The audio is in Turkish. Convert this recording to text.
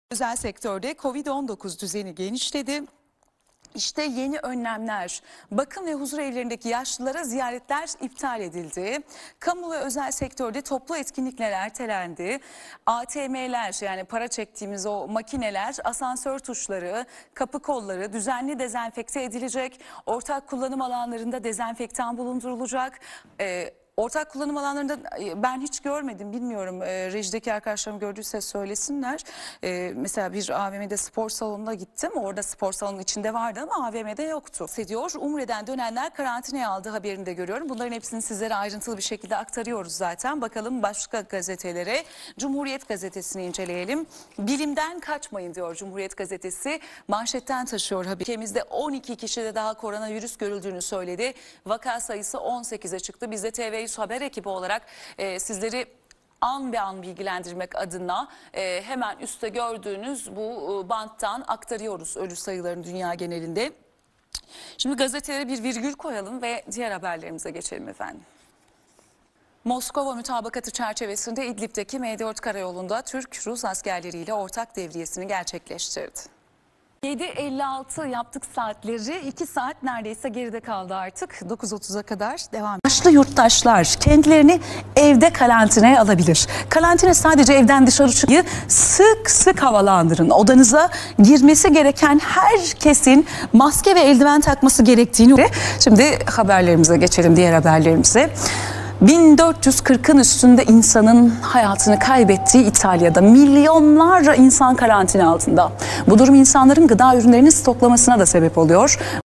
Özel sektörde Covid-19 düzeni genişledi. İşte yeni önlemler. Bakım ve huzur evlerindeki yaşlılara ziyaretler iptal edildi. Kamu ve özel sektörde toplu etkinlikler ertelendi. ATM'ler, yani para çektiğimiz o makineler, asansör tuşları, kapı kolları düzenli dezenfekte edilecek. Ortak kullanım alanlarında dezenfektan bulundurulacak. Ortak kullanım alanlarında ben hiç görmedim, bilmiyorum, rejideki arkadaşlarım gördüyse söylesinler. Mesela bir AVM'de spor salonuna gittim, orada spor salonunun içinde vardı ama AVM'de yoktu. Hissediyor. Umre'den dönenler karantinaya aldığı haberini de görüyorum. Bunların hepsini sizlere ayrıntılı bir şekilde aktarıyoruz zaten. Bakalım başka gazetelere. Cumhuriyet gazetesini inceleyelim. Bilimden kaçmayın diyor Cumhuriyet gazetesi. Manşetten taşıyor haberi. Ülkemizde 12 kişide daha koronavirüs görüldüğünü söyledi. Vaka sayısı 18'e çıktı. Biz de TV100 Haber ekibi olarak sizleri an be an bilgilendirmek adına hemen üstte gördüğünüz bu banttan aktarıyoruz ölü sayılarını dünya genelinde. Şimdi gazetelere bir virgül koyalım ve diğer haberlerimize geçelim efendim. Moskova mütabakatı çerçevesinde İdlib'deki M4 karayolunda Türk-Rus askerleriyle ortak devriyesini gerçekleştirdi. 7.56 yaptık saatleri, 2 saat neredeyse geride kaldı artık. 9.30'a kadar devam. Yaşlı yurttaşlar kendilerini evde karantinaya alabilir. Karantina sadece evden dışarı çıkmayı sık sık havalandırın. Odanıza girmesi gereken herkesin maske ve eldiven takması gerektiğini. Şimdi haberlerimize geçelim, diğer haberlerimize. 1440'ın üstünde insanın hayatını kaybettiği İtalya'da milyonlarca insan karantina altında. Bu durum insanların gıda ürünlerini stoklamasına da sebep oluyor.